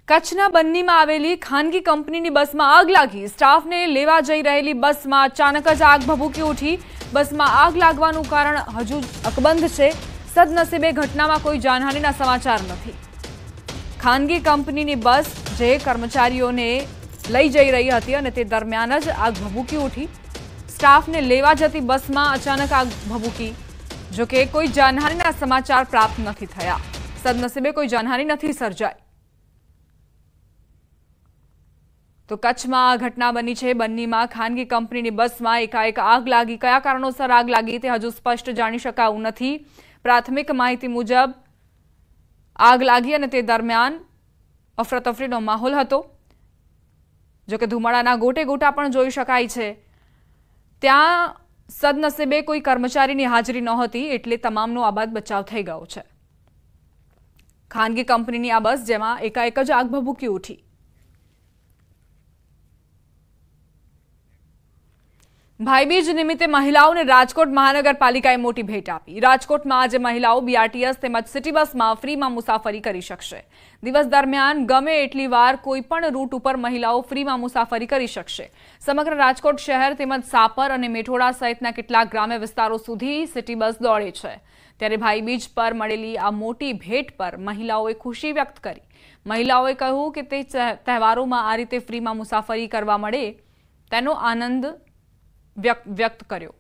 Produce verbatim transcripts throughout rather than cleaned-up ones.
કચ્છના બન્નીમાં આવેલી ખાનગી કંપનીની બસમાં આગ લાગી। સ્ટાફને લેવા જઈ રહેલી બસમાં અચાનક જ આગ ભભૂકી ઉઠી। બસમાં આગ લાગવાનું કારણ હજુ અકબંધ છે। સદનસીબે ઘટનામાં કોઈ જાનહાનિના સમાચાર નથી। ખાનગી કંપનીની બસ જે કર્મચારીઓને લઈ જઈ રહી હતી અને તે દરમિયાન જ આગ ભભૂકી ઉઠી। સ્ટાફને લેવા જતી બસમાં અચાનક આગ ભભૂકી। જો કે કોઈ જાનહાનિના સમાચાર પ્રાપ્ત નથી થયા। સદનસીબે કોઈ જાનહાનિ નથી સર્જાઈ। तो कच्छ में आ घटना बनी है। बन्नी में खानगी कंपनी बस में एकाएक आग लगी। क्या कारणोसर आग लगी ते हजू स्पष्ट जाणी शकायुं नथी। प्राथमिक माहिती मुजब आग लगी और ते दरमियान अफरातफरीनो माहौल हतो। जो कि धुमाड़ाना गोटे गोटा पण जोई शकाय छे। त्यां सदनसीबे कोई कर्मचारीनी हाजरी नहोती एटले तमामनो आबाद बचाव थई गयो छे। खानगी कंपनीनी आ बस जेमां एकाएक ज आग भभूकी उठी। भाईबीज निमित्ते महिलाओं ने राजकोट महानगरपालिकाए मोटी भेट आपी। राजकोट में आज महिलाओं बीआरटीएस तेमज सिटी बस में फ्री में मुसाफरी करी शकशे। दिवस दरमियान गमे एटली वार कोईपण रूट पर महिलाओं फ्री में मुसाफरी करी शकशे। समग्र राजकोट शहर तेमज सापर और मेठोड़ा सहितना केटलाक ग्राम्य विस्तारों सुधी सिटी बस दौड़े छे। त्यारे भाईबीज पर मळेली आ मोटी भेट पर महिलाओए खुशी व्यक्त करी। महिलाओए कह्युं के ते तहेवारों में आ रीते फ्री में मुसाफरी करवा मळे तेनो आनंद व्यक्त व्यक्त कर्यो।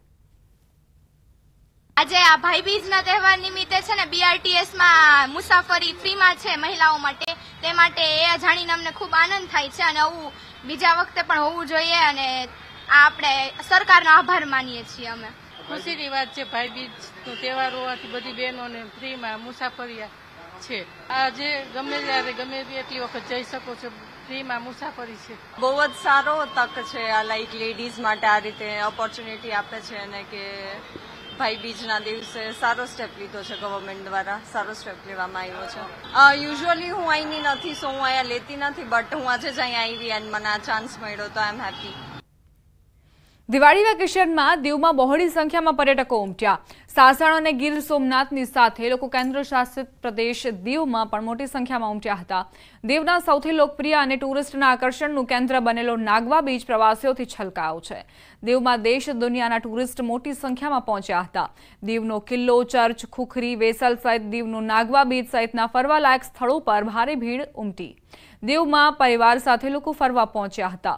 आज आ भाईबीजना तहेवार निमित्ते छे ने बीआरटीएस में मुसाफरी फ्री में छे महिलाओं माटे। ते माटे ए जाणीने अमने खूब आनंद थाय छे अने आवुं बीजा वखते पण होवुं जोईए अने आपणे सरकारनो आभार मानीए छीए। अमे खुशीनी वात छे। भाईबीजनो तहेवार होवाथी बधी बहेनोने फ्री में मुसाफरी छे। आज गमे त्यारे गमे तेटली वखत जई शको छो। फ्री में मुसाफरी छे। बहुत सारो तक छे आ लाइक लेडीज माटे आ रीते ऑपॉर्च्युनिटी आपे छे ने के भाईबीजना दिवसे सारो स्टेप लीधो छे। गवर्नमेंट द्वारा सारो स्टेप लेवामां आव्यो छे। युजुअली हूँ अहींनी नथी सो हूँ अहींया लेती नथी बट हूँ आज ज अहीं आवी अने मने आ चांस मळ्यो तो आई एम हेपी। दिवाળી વેકેશનમાં દીવમાં બહોળી સંખ્યામાં પર્યટકો ઉમટ્યા। સાસણ અને ગીર સોમનાથની સાથે લોકો કેન્દ્ર શાસિત પ્રદેશ દીવમાં પણ મોટી સંખ્યામાં ઉમટ્યા હતા। દીવના સૌથી લોકપ્રિય અને ટુરિસ્ટના આકર્ષણનું કેન્દ્ર બનેલો નાગવા બીચ પ્રવાસીઓથી છલકાયો છે। દીવમાં દેશ દુનિયાના ટુરિસ્ટ મોટી સંખ્યામાં પહોંચ્યા હતા। દીવનો કિલ્લો, ચર્ચ, ખુખરી, વેસલ સહિત દીવનું નાગવા બીચ સહિતના ફરવાલાયક સ્થળો પર ભારે ભીડ ઉમટી। દીવમાં પરિવાર સાથે લોકો ફરવા પહોંચ્યા હતા।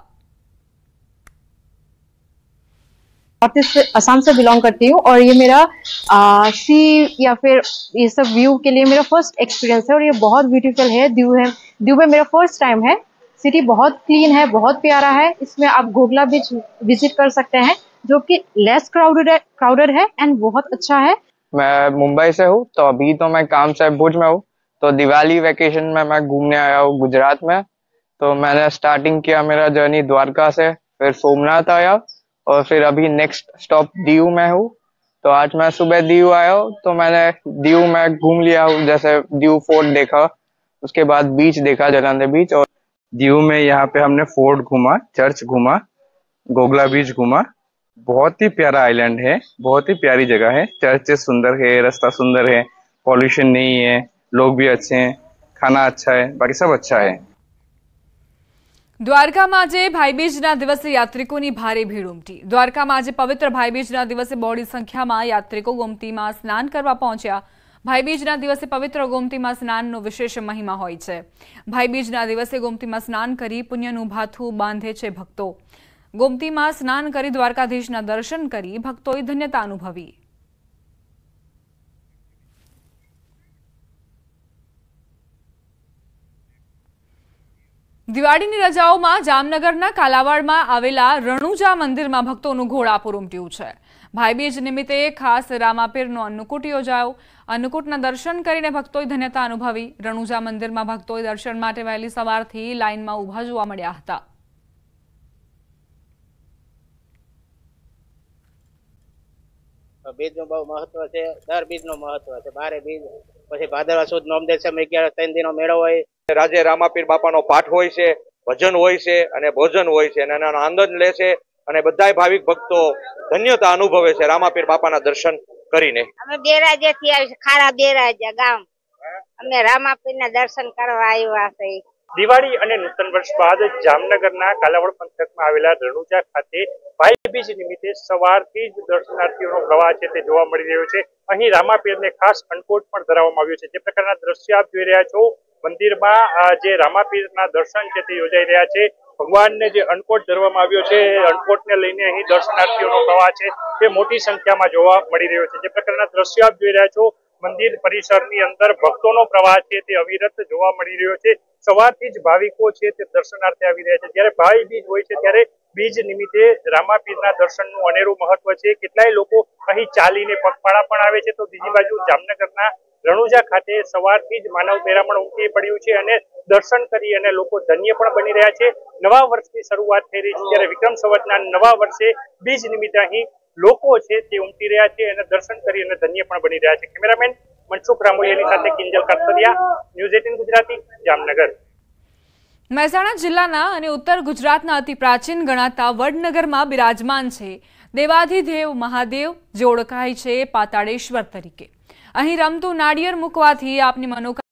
नॉर्थ ईस्ट असम से बिलोंग करती हूँ और ये मेरा आ, सी या फिर ये सब व्यू के लिए मेरा फर्स्ट एक्सपीरियंस है और ये बहुत ब्यूटीफुल है। दीव है दीव में मेरा फर्स्ट टाइम है। सिटी बहुत क्लीन है, बहुत प्यारा है। इसमें आप घोघला बीच विजिट कर सकते हैं जो कि लेस क्राउडेड है क्राउडेड है एंड बहुत अच्छा है। मैं मुंबई से हूँ तो अभी तो मैं काम से भुज में हूँ। तो दिवाली वेकेशन में मैं घूमने आया हूँ गुजरात में। तो मैंने स्टार्टिंग किया मेरा जर्नी द्वारका से, फिर सोमनाथ आया और फिर अभी नेक्स्ट स्टॉप दीव में हूँ। तो आज मैं सुबह दीव आया हूँ तो मैंने दीव में घूम लिया हूँ। जैसे दीव फोर्ट देखा, उसके बाद बीच देखा जलंधर बीच। और दीव में यहाँ पे हमने फोर्ट घूमा, चर्च घूमा, घोघला बीच घूमा। बहुत ही प्यारा आइलैंड है, बहुत ही प्यारी जगह है। चर्च सुंदर है, रास्ता सुंदर है, पॉल्यूशन नहीं है, लोग भी अच्छे हैं, खाना अच्छा है, बाकी सब अच्छा है। द्वारका में आज भाईबीजना दिवसे यात्रिकों की भारे भीड़ उमटी। द्वारका में आज पवित्र भाईबीजना दिवसे बहोળી संख्या में यात्रिकों गोमती में स्नान करवा पहुंच्या। भाईबीजना दिवसे पवित्र गोमती में स्नाननो विशेष महिमा होय छे। भाईबीजना दिवसे गोमती में स्नान करी पुण्यनुं भाथुं बांधे छे भक्तो। गोमती में स्नान करी द्वारकाधीशना दर्शन करी भक्तोए धन्यता अनुभवी। दिवाळीनी रजाओमां जामनगरना कालावाडमां आवेला रણુજા મંદિરમાં ભક્તોનું ઘોડાપૂર ઉમટ્યું છે। ભાઈબીજ નિમિત્તે ખાસ રામાપીરનો અન્નકૂટ યોજાયો। અન્નકૂટના દર્શન કરીને ભક્તોએ ધન્યતા અનુભવી। રણુજા મંદિરમાં ભક્તોએ દર્શન માટે વહેલી સવારથી લાઇનમાં ઊભા જોવા મળ્યા હતા। બીજનું બહુ મહત્વ છે। દર બીજનું મહત્વ છે। બારે બીજ પછી ભાદરવા સુદ નોમદેવ છે અગિયાર ત્રણ દિનનો મેળો હોય। રાજે રામાપીર બાપાનો પાઠ હોય છે, ભજન હોય છે અને ભોજન હોય છે અને એનો આનંદ લે છે અને બધાય ભાવિક ભક્તો ધન્યતા અનુભવે છે રામાપીર બાપાના દર્શન કરીને। અમે બેરાજેથી આવી ખારા બેરાજા ગામ અમે રામાપીરના દર્શન કરવા આવ્યા છે। દિવાળી અને નૂતન વર્ષ બાદ જામનગરના કાલાવડ પંથકમાં આવેલા રણુજા ખાતે ભાઈ બીજ નિમિત્તે સવારથી જ દર્શનાર્થીઓનો પ્રવાહ છે તે જોવા મળી રહ્યો છે। અહીં રામાપીરને ખાસ અન્નકૂટ પણ ધરાવવામાં આવ્યો છે। જે પ્રકારના દ્રશ્ય આપ જોઈ રહ્યા છો, મંદિરમાં જે રામાપીરના દર્શન છે તે યોજાઈ રહ્યા છે। ભગવાનને જે અન્નકૂટ ધરવામાં આવ્યો છે, અન્નકૂટને લઈને અહીં દર્શનાર્થીઓનો પ્રવાહ છે તે મોટી સંખ્યામાં જોવા મળી રહ્યો છે। જે પ્રકારના દ્રશ્ય આપ જોઈ રહ્યા છો, મંદિર પરિસરની અંદર ભક્તોનો પ્રવાહ છે તે અવિરત જોવા મળી રહ્યો છે। સવારથી જ ભાવિકો છે તે દર્શનાર્થે આવી રહ્યા છે। જ્યારે ભાઈ બીજ હોય છે ત્યારે બીજ નિમિત્તે રામાપીરના દર્શનનું અનેરું મહત્વ છે। કેટલાય લોકો અહીં ચાલીને પગપાળા પણ આવે છે, તો બીજી બાજુ જામનગરના રણુજા ખાતે સવારથી જ માનવ મેરામણ ઉમટી પડ્યું છે અને દર્શન કરી અને લોકો ધન્ય પણ બની રહ્યા છે। નવા વર્ષની શરૂઆત થઈ રહી છે, ત્યારે વિક્રમ સંવતના નવા વર્ષે બીજ નિમિત્તે અહીં લોકો છે તે ઉમટી રહ્યા છે અને દર્શન કરી અને ધન્ય પણ બની રહ્યા છે। કેમેરામેન મનસુખ રામોલિયાની સાથે કિંજલ કાતરિયા, ન્યૂઝ એટીન ગુજરાતી, જામનગર। મહેસાણા જિલ્લાના અને ઉત્તર ગુજરાતના અતિ પ્રાચીન ગણાતા વડનગરમાં બિરાજમાન છે દેવાધિદેવ મહાદેવ, જે ઓળખાય છે પાતાળેશ્વર તરીકે। અહીં રમતું નાળિયેર મૂકવાથી આપની મનોકામના